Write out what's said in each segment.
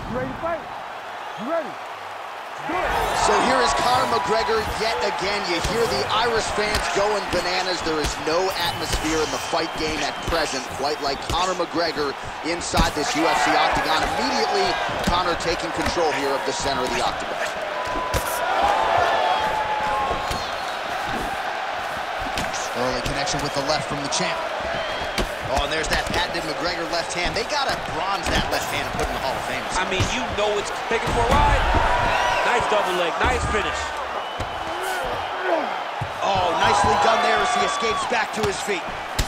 You ready to fight? You ready? So here is Conor McGregor yet again. You hear the Irish fans going bananas. There is no atmosphere in the fight game at present, quite like Conor McGregor inside this UFC octagon. Immediately, Conor taking control here of the center of the octagon. Early connection with the left from the champ. Oh, and there's that patented McGregor left hand. They gotta bronze that left hand and put in the Hall of Fame. I mean, you know it's taken for a ride. Nice double leg, nice finish. Oh, nicely done there as he escapes back to his feet.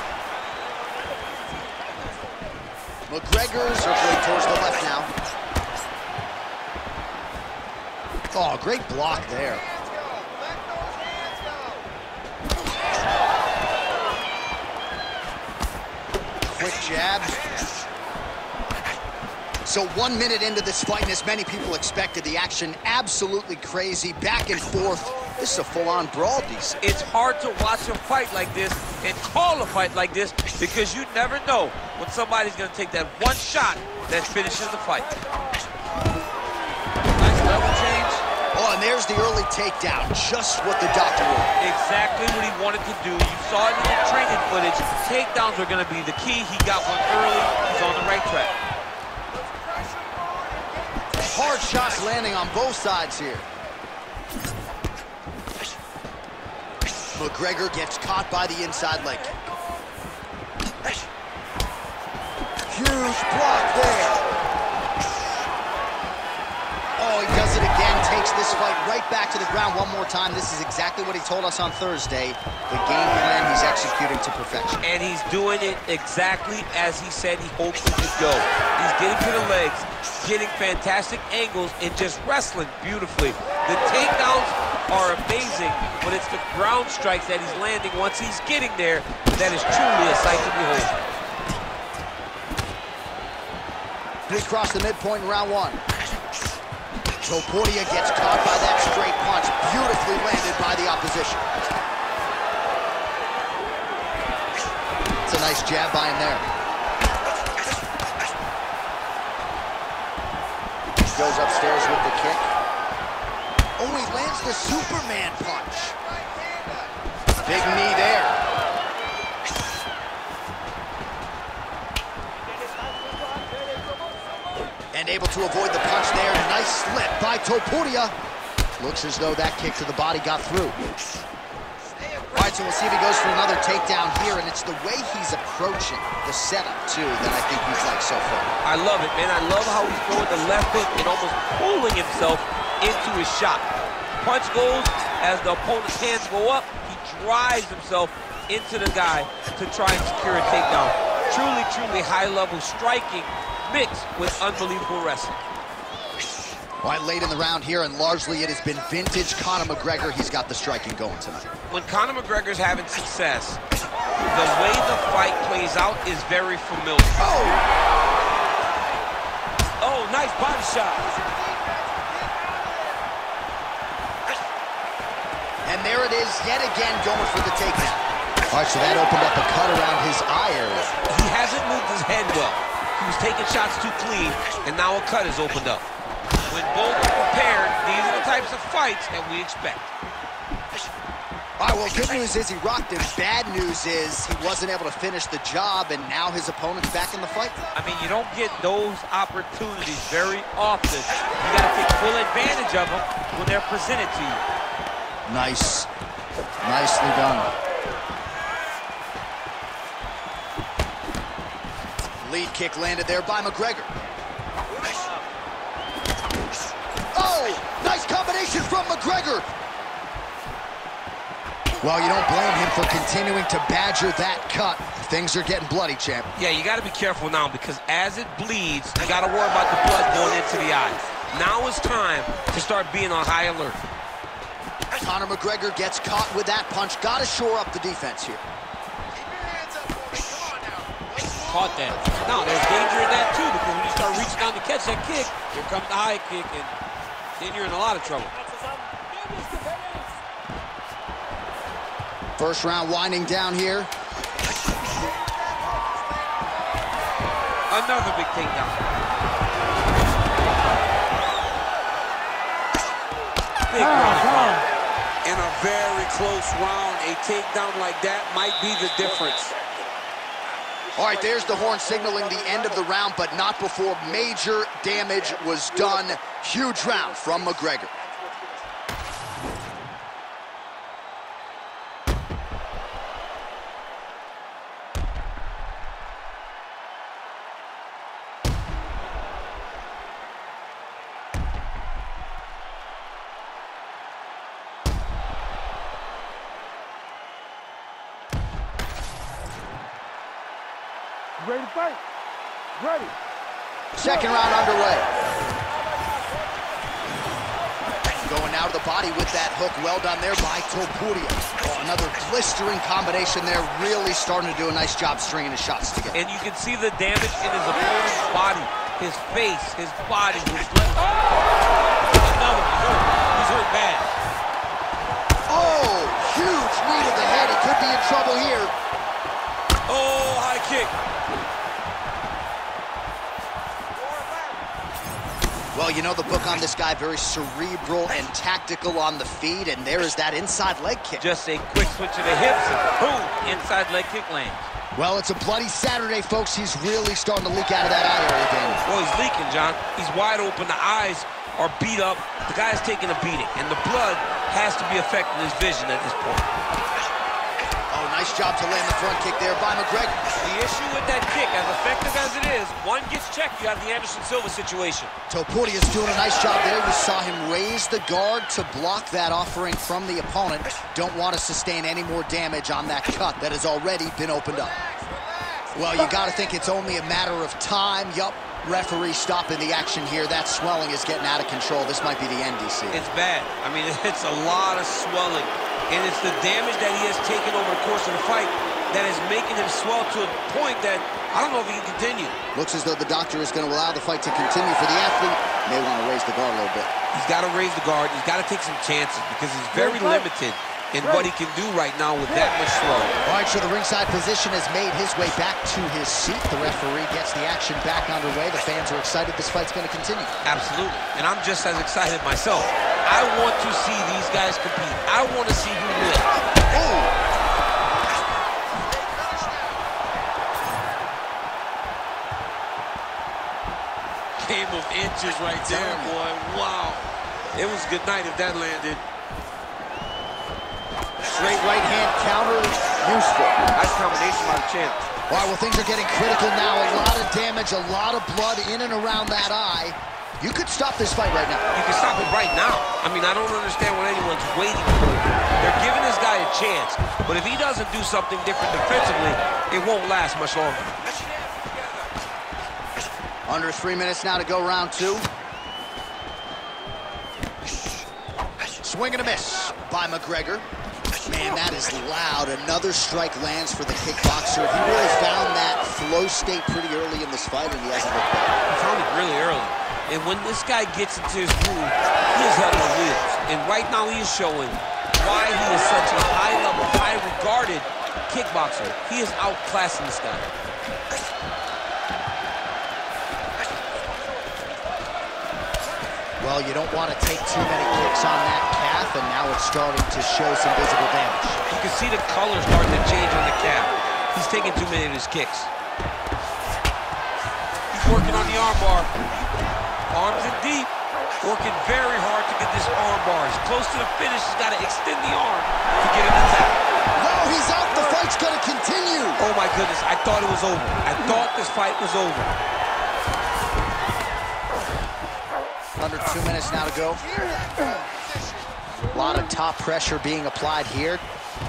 McGregor circling towards the left now. Oh, great block there. Quick jab. So 1 minute into this fight, and as many people expected, the action absolutely crazy, back and forth. This is a full-on brawl, DC. It's hard to watch a fight like this and call a fight like this because you never know when somebody's going to take that one shot that finishes the fight. Nice level change. Oh, and there's the early takedown, just what the doctor wanted. Exactly what he wanted to do. You saw it in the training footage. Takedowns are going to be the key. He got one early. He's on the right track. Hard shots landing on both sides here. McGregor gets caught by the inside leg. Huge block there. Oh, he does it again, takes this fight right back to the ground one more time. This is exactly what he told us on Thursday. The game plan he's executing to perfection. And he's doing it exactly as he said he hoped it would go. He's getting to the legs, getting fantastic angles, and just wrestling beautifully. The takedowns are amazing, but it's the ground strikes that he's landing once he's getting there that is truly a sight to behold. We cross the midpoint in round one. Topuria gets caught by that straight punch, beautifully landed by the opposition. It's a nice jab by him there. Goes upstairs with the kick. Oh, he lands the Superman punch. Big knee there. And able to avoid the punch there. Nice slip by Topuria. Looks as though that kick to the body got through. All right, so we'll see if he goes for another takedown here, and it's the way he's approaching the setup, too, that I think he's liked so far. I love it, man. I love how he's throwing the left hook and almost pulling himself into his shot. Punch goes, as the opponent's hands go up, he drives himself into the guy to try and secure a takedown. Truly, truly high-level striking mixed with unbelievable wrestling. All right, late in the round here, and largely it has been vintage Conor McGregor. He's got the striking going tonight. When Conor McGregor's having success, the way the fight plays out is very familiar. Oh, nice body shot. And there it is, yet again going for the takedown. All right, so that opened up a cut around his eye area. He hasn't moved his head well. He was taking shots too clean, and now a cut has opened up. When both are prepared, these are the types of fights that we expect. All right, well, good news is he rocked him. Bad news is he wasn't able to finish the job, and now his opponent's back in the fight. I mean, you don't get those opportunities very often. You got to take full advantage of them when they're presented to you. Nice. Nicely done. Lead kick landed there by McGregor. Oh, nice combination from McGregor. Well, you don't blame him for continuing to badger that cut. Things are getting bloody, champ. Yeah, you got to be careful now because as it bleeds, you got to worry about the blood going into the eye. Now is time to start being on high alert. Conor McGregor gets caught with that punch. Got to shore up the defense here. Caught that. Now, there's danger in that, too, because when you start reaching down to catch that kick, here comes the high kick, and then you're in a lot of trouble. First round winding down here. Another big takedown. close round, a takedown like that might be the difference. All right, there's the horn signaling the end of the round, but not before major damage was done. Huge round from McGregor. Ready to fight? Ready. Second round underway. Going now to the body with that hook. Well done there by Topuria. Oh, another blistering combination there. Really starting to do a nice job stringing his shots together. And you can see the damage in his opponent's body, his face, his body, his left. Another hurt. He's hurt bad. Oh, huge knee to the head. He could be in trouble here. Oh, high kick. Well, you know the book on this guy, very cerebral and tactical on the feet, and there is that inside leg kick. Just a quick switch of the hips, and boom, inside leg kick lands. Well, it's a bloody Saturday, folks. He's really starting to leak out of that eye area again. Well, he's leaking, John. He's wide open. The eyes are beat up. The guy's taking a beating, and the blood has to be affecting his vision at this point. Oh, nice job to land the front kick there by McGregor. The issue with that kick, as effective as it is, one gets checked, you have the Anderson Silva situation. Topuria's doing a nice job there. You saw him raise the guard to block that offering from the opponent. Don't want to sustain any more damage on that cut that has already been opened up. Well, you got to think it's only a matter of time. Yup, referee stopping the action here. That swelling is getting out of control. This might be the end, DC. It's bad. I mean, it's a lot of swelling. And it's the damage that he has taken over the course of the fight that is making him swell to a point that I don't know if he can continue. Looks as though the doctor is going to allow the fight to continue for the athlete. May want to raise the guard a little bit. He's got to raise the guard. He's got to take some chances because he's very limited in what he can do right now with that much swelling. All right, so the ringside position has made his way back to his seat. The referee gets the action back underway. The fans are excited this fight's going to continue. Absolutely. And I'm just as excited myself. I want to see these guys compete. I want to see who wins. Oh! Game of inches right there, boy. Wow. It was good night if that landed. Straight right hand counter, useful. Nice combination by the champ. All right, well, things are getting critical now. A lot of damage, a lot of blood in and around that eye. You could stop this fight right now. You can stop it right now. I mean, I don't understand what anyone's waiting for. They're giving this guy a chance, but if he doesn't do something different defensively, it won't last much longer. Under 3 minutes now to go, round two. Swing and a miss by McGregor. Man, that is loud. Another strike lands for the kickboxer. He really found that flow state pretty early in this fight, and he hasn't looked back. He found it really early. And when this guy gets into his groove, he is held on the wheels. And right now he is showing why he is such a high-level, high-regarded kickboxer. He is outclassing this guy. Well, you don't want to take too many kicks on that calf, and now it's starting to show some visible damage. You can see the color starting to change on the calf. He's taking too many of his kicks. He's working on the armbar. Arms in deep, working very hard to get this armbar. He's close to the finish. He's got to extend the arm to get him to tap. No, he's out. The fight's going to continue. Oh, my goodness. I thought it was over. I thought this fight was over. Under 2 minutes now to go. A lot of top pressure being applied here.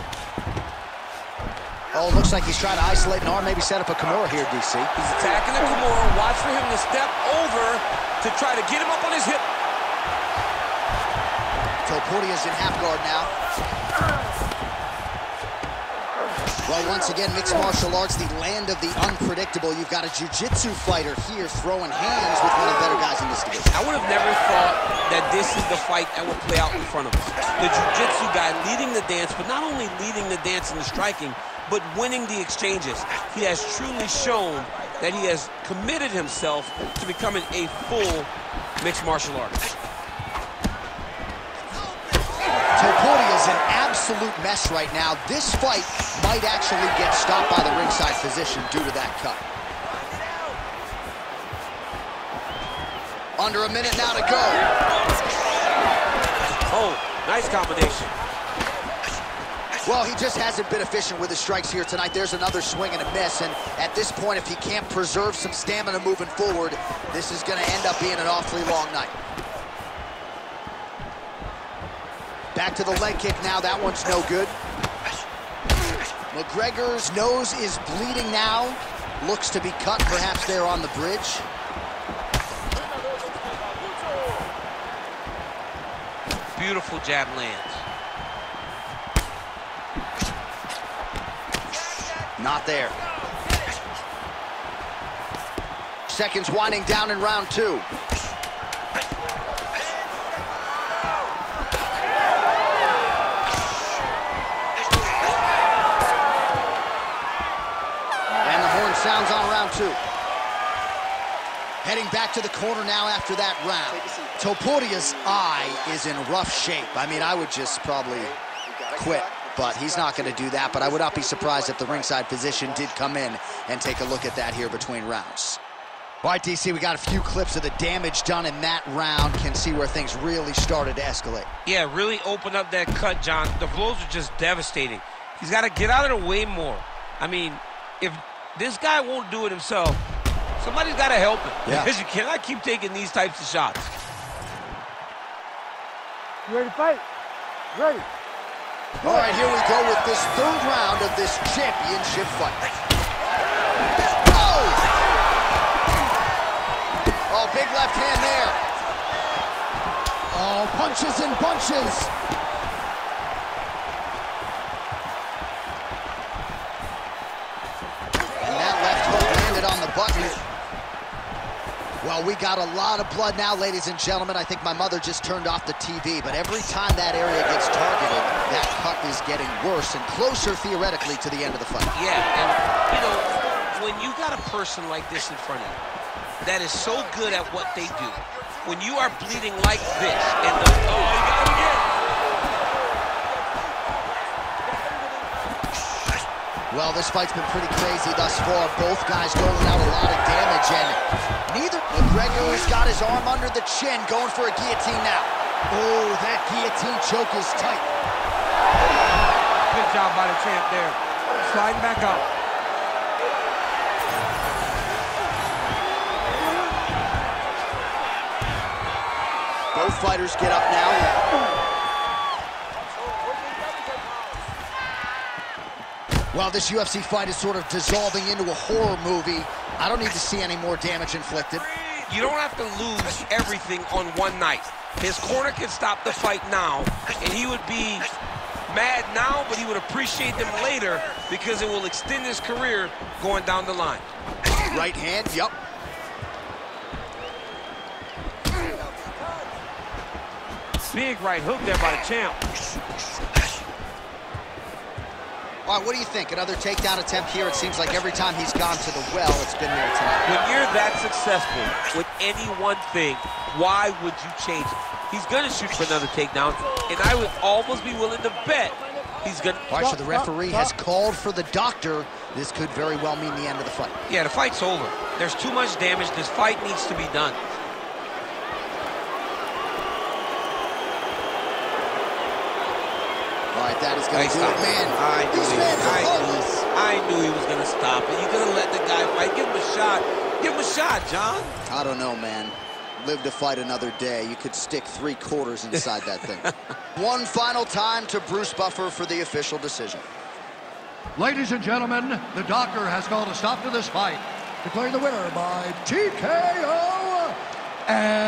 Oh, looks like he's trying to isolate an arm, maybe set up a Kimura here, DC. He's attacking the Kimura. Watch for him to step over to try to get him up on his hip. Topuria's in half guard now. Well, once again, mixed martial arts, the land of the unpredictable. You've got a jiu-jitsu fighter here throwing hands with one of the better guys in this division. I would have never thought that this is the fight that would play out in front of us. The jiu-jitsu guy leading the dance, but not only leading the dance in the striking, but winning the exchanges. He has truly shown that he has committed himself to becoming a full mixed martial artist. Topuria's an absolute mess right now. This fight might actually get stopped by the ringside physician due to that cut. Under a minute now to go. Oh, nice combination. Well, he just hasn't been efficient with his strikes here tonight. There's another swing and a miss, and at this point, if he can't preserve some stamina moving forward, this is going to end up being an awfully long night. Back to the leg kick now. That one's no good. McGregor's nose is bleeding now. Looks to be cut, perhaps there on the bridge. Beautiful jab lands. Not there. Seconds winding down in round 2. And the horn sounds on round 2. Heading back to the corner now after that round. Topuria's eye is in rough shape. I mean, I would just probably quit, but he's not going to do that. But I would not be surprised if the ringside physician did come in and take a look at that here between rounds. All right, DC, we got a few clips of the damage done in that round. Can see where things really started to escalate. Yeah, really open up that cut, John. The blows are just devastating. He's got to get out of the way more. I mean, if this guy won't do it himself, somebody's got to help him. Yeah. Because you cannot keep taking these types of shots. You ready to fight? Ready. All right, here we go with this third round of this championship fight. Oh! Oh, big left hand there. Oh, punches and bunches. And that left hook landed on the button. Well, we got a lot of blood now, ladies and gentlemen. I think my mother just turned off the TV, but every time that area gets targeted, that cut is getting worse and closer, theoretically, to the end of the fight. Yeah, and, you know, when you got a person like this in front of you that is so good at what they do, when you are bleeding like this, and the... Oh, he got him again! Well, this fight's been pretty crazy thus far. Both guys doling out a lot of damage, and neither... McGregor's got his arm under the chin, going for a guillotine now. Oh, that guillotine choke is tight. Good job by the champ there. Sliding back up. Both fighters get up now. Well, this UFC fight is sort of dissolving into a horror movie. I don't need to see any more damage inflicted. You don't have to lose everything on one night. His corner can stop the fight now, and he would be mad now, but he would appreciate them later because it will extend his career going down the line. Right hand, yep. Big right hook there by the champ. All right, what do you think? Another takedown attempt here. It seems like every time he's gone to the well, it's been there tonight. When you're that successful with any one thing, why would you change it? He's going to shoot for another takedown, and I would almost be willing to bet he's going to... All right, so the referee has called for the doctor. This could very well mean the end of the fight. Yeah, the fight's over. There's too much damage. This fight needs to be done. All right, that is going to do it, man. I knew he was going to stop it. You're going to let the guy fight. Give him a shot. Give him a shot, John. I don't know, man. Live to fight another day. You could stick 3/4 inside that thing. One final time to Bruce Buffer for the official decision. Ladies and gentlemen, the doctor has called a stop to this fight, declaring the winner by TKO and